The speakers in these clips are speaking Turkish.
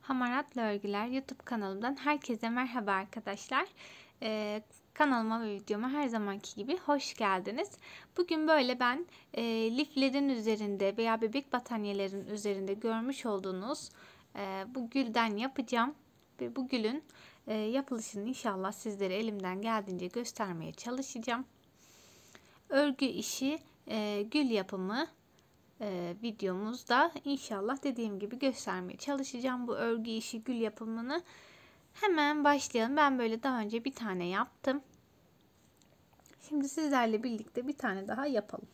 Hamaratlı Örgüler YouTube kanalımdan herkese merhaba arkadaşlar. Kanalıma ve videoma her zamanki gibi hoş geldiniz. Bugün böyle ben liflerin üzerinde veya bebek battaniyelerinin üzerinde görmüş olduğunuz bu gülden yapacağım. Ve bu gülün yapılışını inşallah sizlere elimden geldiğince göstermeye çalışacağım. Örgü işi, gül yapımı videomuzda inşallah dediğim gibi göstermeye çalışacağım bu örgü işi, gül yapımını. Hemen başlayalım. Ben böyle daha önce bir tane yaptım. Şimdi sizlerle birlikte bir tane daha yapalım.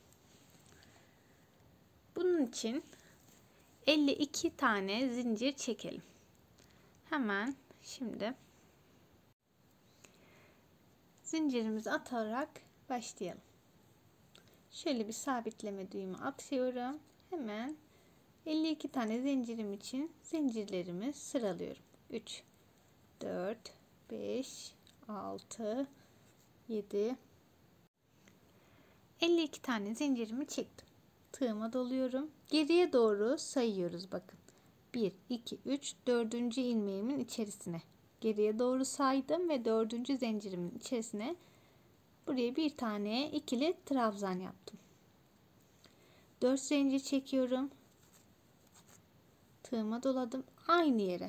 Bunun için 52 tane zincir çekelim. Hemen şimdi zincirimizi atarak başlayalım. Şöyle bir sabitleme düğümü atıyorum. Hemen 52 tane zincirim için zincirlerimi sıralıyorum. 3, 4, 5, 6, 7, 52 tane zincirimi çektim. Tığıma doluyorum. Geriye doğru sayıyoruz bakın. 1, 2, 3, 4. ilmeğimin içerisine. Geriye doğru saydım ve 4. zincirimin içerisine buraya bir tane ikili trabzan yaptım. 4 zincir çekiyorum. Tığıma doladım. Aynı yere.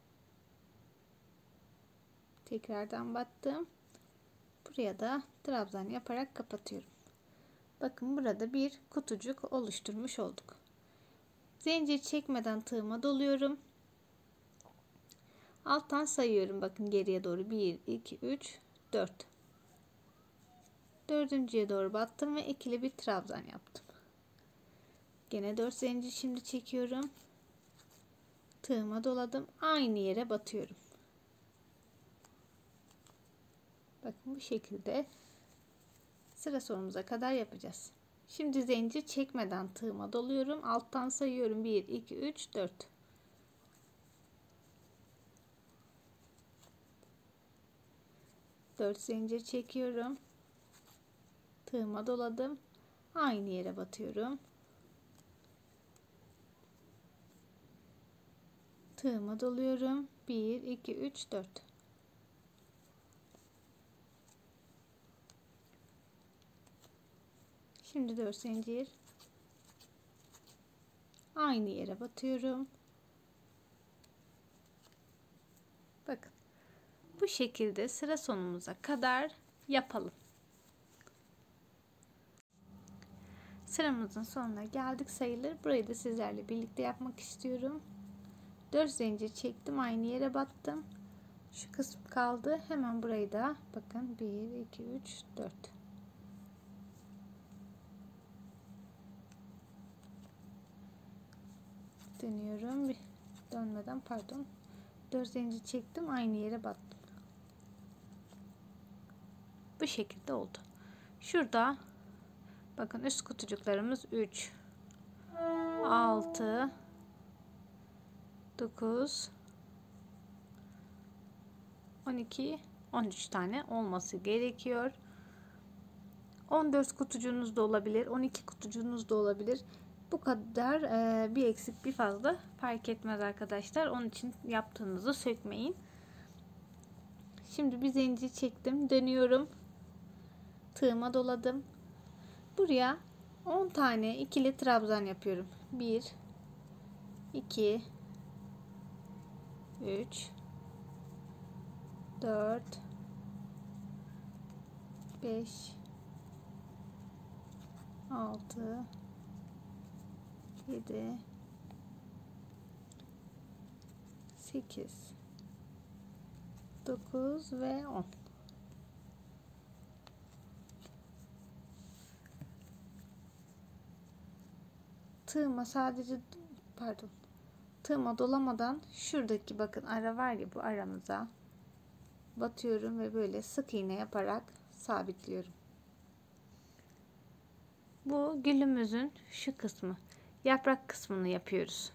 Tekrardan battım. Buraya da trabzan yaparak kapatıyorum. Bakın burada bir kutucuk oluşturmuş olduk. Zincir çekmeden tığıma doluyorum. Alttan sayıyorum. Bakın geriye doğru 1, 2, 3, 4. Dördüncüye doğru battım ve ikili bir trabzan yaptım. Gene 4 zincir şimdi çekiyorum. Tığıma doladım. Aynı yere batıyorum. Bakın bu şekilde sıra sonumuza kadar yapacağız. Şimdi zincir çekmeden tığıma doluyorum. Alttan sayıyorum. 1, 2, 3, 4. Dört zincir çekiyorum. Tığıma doladım. Aynı yere batıyorum. Tığıma doluyorum. 1, 2, 3, 4. Şimdi 4 zincir. Aynı yere batıyorum. Bakın. Bu şekilde sıra sonumuza kadar yapalım. Sıramızın sonuna geldik sayılır. Burayı da sizlerle birlikte yapmak istiyorum. 4 zincir çektim. Aynı yere battım. Şu kısım kaldı. Hemen burayı da bakın 1, 2, 3, 4. Dönüyorum. Bir dönmeden pardon. 4 zincir çektim. Aynı yere battım. Bu şekilde oldu. Şurada bakın üst kutucuklarımız 3, 6, 9, 12, 13 tane olması gerekiyor. 14 kutucuğunuz da olabilir. 12 kutucuğunuz da olabilir. Bu kadar bir eksik bir fazla fark etmez arkadaşlar. Onun için yaptığınızı sökmeyin. Şimdi bir zincir çektim. Dönüyorum. Tığıma doladım. Buraya 10 tane ikili trabzan yapıyorum. 1, 2, 3, 4, 5, 6, 7, 8, 9 ve 10. Tığıma sadece tığıma dolamadan şuradaki bakın ara var ya, bu aramıza batıyorum ve böyle sık iğne yaparak sabitliyorum. Bu gülümüzün şu kısmı, yaprak kısmını yapıyoruz.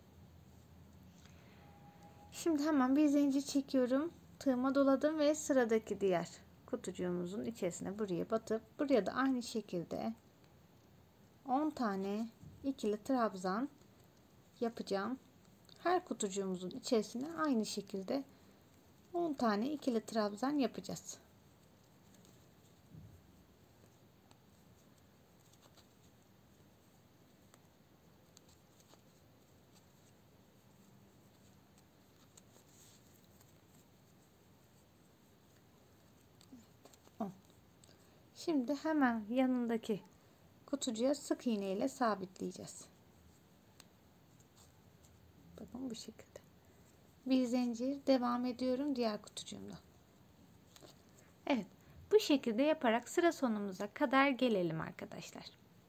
Şimdi hemen bir zincir çekiyorum. Tığıma doladım ve sıradaki diğer kutucuğumuzun içerisine buraya batıp buraya da aynı şekilde 10 tane ikili trabzan yapacağım. her kutucuğumuzun içerisine aynı şekilde 10 tane ikili trabzan yapacağız. Şimdi hemen yanındaki kutucuğa sık iğne ile sabitleyeceğiz. Bakın bu şekilde. Bir zincir devam ediyorum diğer kutucuğumda. Evet, bu şekilde yaparak sıra sonumuza kadar gelelim arkadaşlar.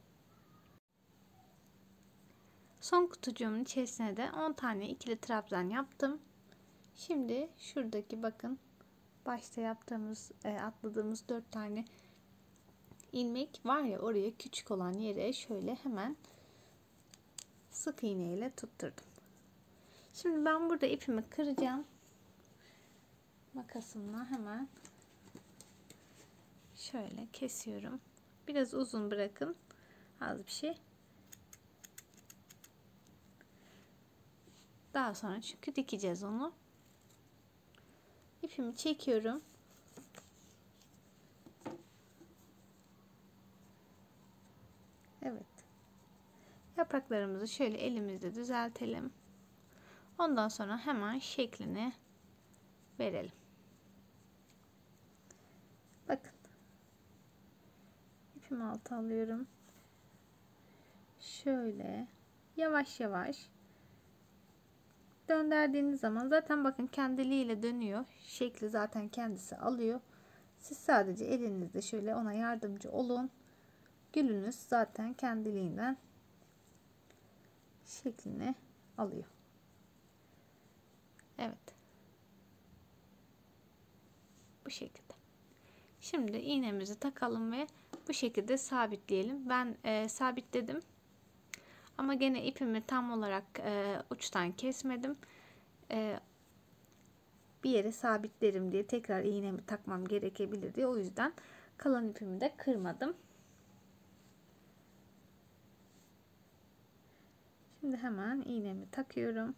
Son kutucuğumun içerisine de 10 tane ikili trabzan yaptım. Şimdi şuradaki bakın başta yaptığımız atladığımız 4 tane ilmek var ya, oraya küçük olan yere şöyle hemen sık iğne ile tutturdum. Şimdi ben burada ipimi kıracağım. Makasımla hemen şöyle kesiyorum. Biraz uzun bırakın. Az bir şey. Daha sonra çünkü dikeceğiz onu. İpimi çekiyorum. Evet. Yapraklarımızı şöyle elimizde düzeltelim. Ondan sonra hemen şeklini verelim. Bakın. İpimi alta alıyorum. Şöyle yavaş yavaş döndürdüğiniz zaman zaten bakın kendiliğiyle dönüyor. Şekli zaten kendisi alıyor. Siz sadece elinizde şöyle ona yardımcı olun. Gülünüz zaten kendiliğinden şeklini alıyor. Evet. Bu şekilde. Şimdi iğnemizi takalım ve bu şekilde sabitleyelim. Ben sabitledim. Ama gene ipimi tam olarak uçtan kesmedim. Bir yere sabitlerim diye tekrar iğnemi takmam gerekebilir diye. O yüzden kalan ipimi de kırmadım. Şimdi hemen iğnemi takıyorum.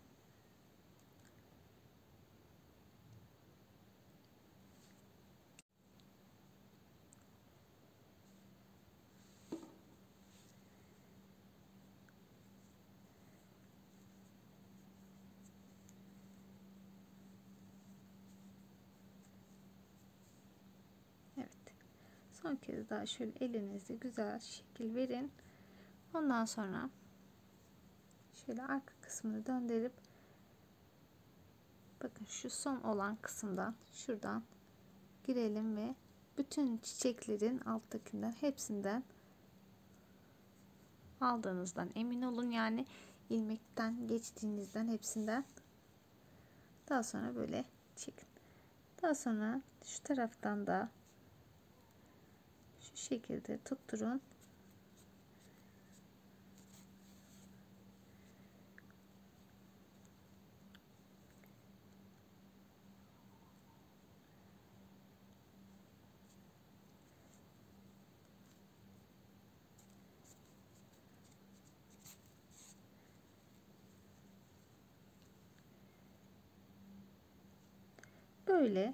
Evet. Son kez daha şöyle elinizle güzel şekil verin. Ondan sonra şöyle arka kısmını döndürüp bakın şu son olan kısımdan şuradan girelim ve bütün çiçeklerin alttakinden hepsinden aldığınızdan emin olun, yani ilmekten geçtiğinizden hepsinden. Daha sonra böyle çekin. Daha sonra şu taraftan da şu şekilde tutturun. Böyle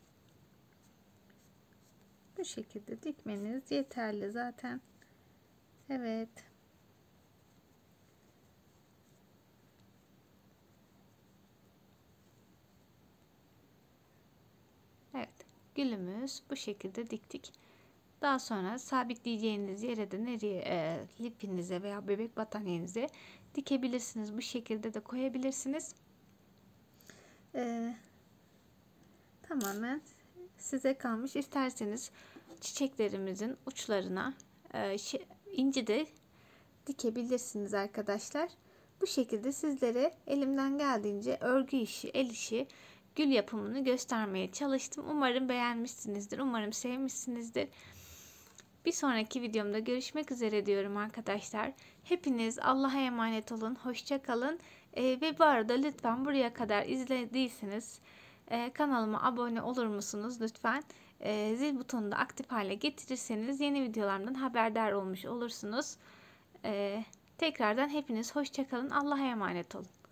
bu şekilde dikmeniz yeterli zaten. Evet. Evet. Gülümüz bu şekilde diktik. Daha sonra sabitleyeceğiniz yere de nereye lipinize veya bebek battaniyenize dikebilirsiniz. Bu şekilde de koyabilirsiniz. Tamamen size kalmış. İsterseniz çiçeklerimizin uçlarına inci de dikebilirsiniz arkadaşlar. Bu şekilde sizlere elimden geldiğince örgü işi, el işi, gül yapımını göstermeye çalıştım. Umarım beğenmişsinizdir. Umarım sevmişsinizdir. Bir sonraki videomda görüşmek üzere diyorum arkadaşlar. Hepiniz Allah'a emanet olun. Hoşça kalın. Ve bu arada lütfen buraya kadar izlediyseniz kanalıma abone olur musunuz lütfen? Zil butonunu da aktif hale getirirseniz yeni videolarımdan haberdar olmuş olursunuz. Tekrardan hepiniz hoşça kalın. Allah'a emanet olun.